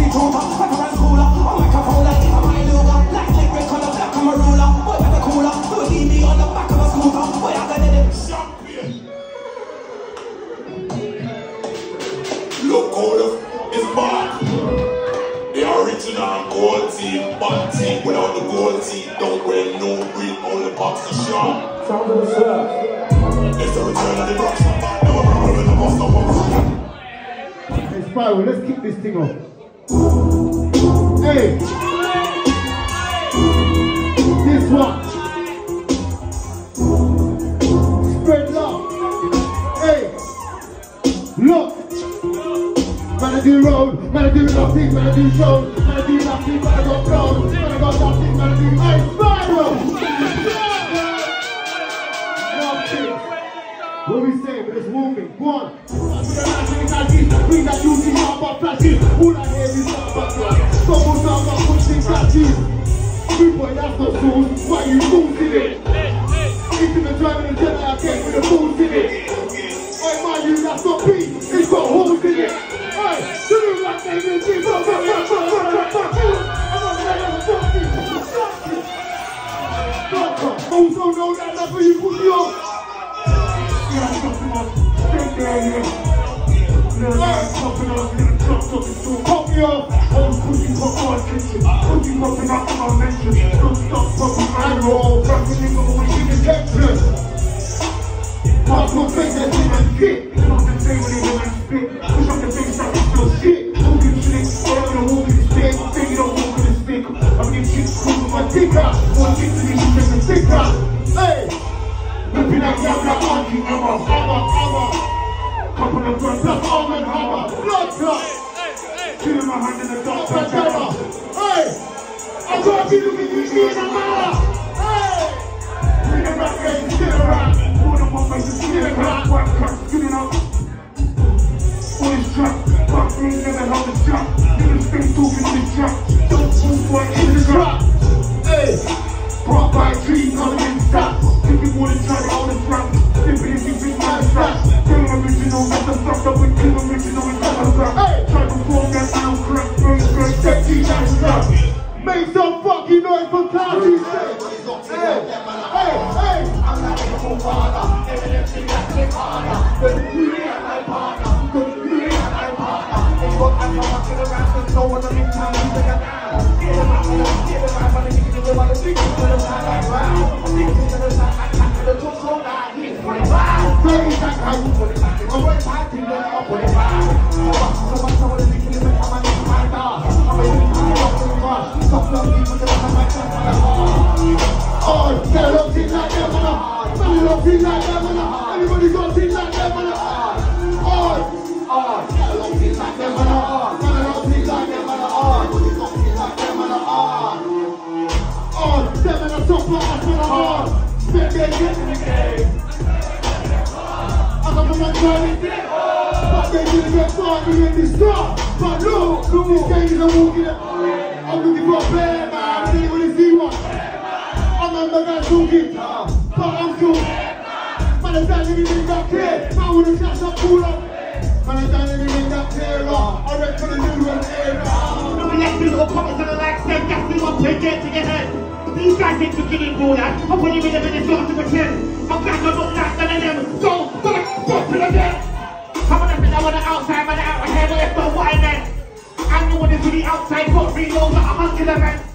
tutor, better and cooler. I'm like a folder, I'm my Logan. Like liquid color, black I'm a ruler. Boy, better cooler. Do a DB on the back of a scooter. Boy, I got it. Champion. Logon is back. The original gold team, bad team. Without the gold team, don't wear no green, only boxer shot. Sound of the surf. It's the return of the Bruckshot. Never problem with the boss, no one. Hey Spyro, let's kick this thing off. Hey! This one. Spread love. Hey! Look! Man I do road, man I do nothing, man I do shows, man I do nothing, man I got blown, man I got nothing, man I do hey Spyro! What we say, but it's moving, go on. Bring that beauty out my flashes. All I hear is not about that. Someone's out my pushing flashes. Big boy, that's not cool. Why you fools in it? Into the driving and then I came with the fools in it. Hey man, you that's not me. It's got holes in it. Hey, do you like that? I'm not ready to fuck you. Also know that that's where you put me on. Yeah, something on. Stay there, yeah. Pop me off, old pussy pop on attention. Pussy popping up on my mention. Don't stop popping my roll. Rapping nigga always in attention. Pop your face and see my shit. Push up the face when they hear my spit. Push up the face like it's still shit. Walking slick, whatever the walk in the stick. Say you don't walk in the stick. I'm getting chicks cool with my dick out. One chick to me, she takes a stick out. Hey! Whipping that young like auntie, hammer. Couple of guns, that's arm and hammer. Blood clot. Killing my hand in the dark, that's hammer. Hey! I gotta be looking at you in the mirror. Hey! Bring it back, hey, still around. More than one face is still around. White crap, spinning up. All this trap. Fuck me, never held a strap. Niggas stay talking in the trap. Don't move boy in the trap. Hey! Brought by a tree, not against that. Thinking more than trying to hold the strap. Sipping if you bring my strap. Original, that's the fucked up with King original and Telegram. Hey! Try to form that sound correct, very great, sexy, nice stuff. Make some fucking noise for CASISDEAD. Hey! Hey! Hey! I'm not a full father, evidently that's the harder. But you ain't my partner, cause you ain't my partner. They got I'm not watching around, there's no one in town, you take a down. Get them out, but they give them all the big things to the side like round. Things to the side like that, to the top so that he's 25. Very back, how you put it back. I'm going back to the up with it back. Someone is making it become a new fighter. I'm a new fighter. Stop loving people that I'm like that. Oh, get a love thing like them on the heart. Man, a love thing like them on the heart. Everybody got things like them on the heart. Oh, get a love thing like them on the heart. Man, a love thing like them on the heart. Everybody got things like them on the heart. Oh, them and a top of us on the heart. Spit get in the game. I got my driving there, but they didn't get far in this car. But look, this game is a walking it. I'm looking for a player, man. I didn't really see one. I remember guys talking, but I'm still. Man, I don't even that clear. I wouldn't catch up cool up. Man, I don't even that clear. I read for the Newham area. No, we left the little comments on the like, Sam, gassing up, play get to your head. These guys ain't beginning ball, lad. I'm putting with them in this lot to pretend. I'm glad I'm not like none of them. So, fuck it again. Come on, I want the outside, man, out my head, but that's not what I meant. I'm the one that's really outside, got reloads at 100 events.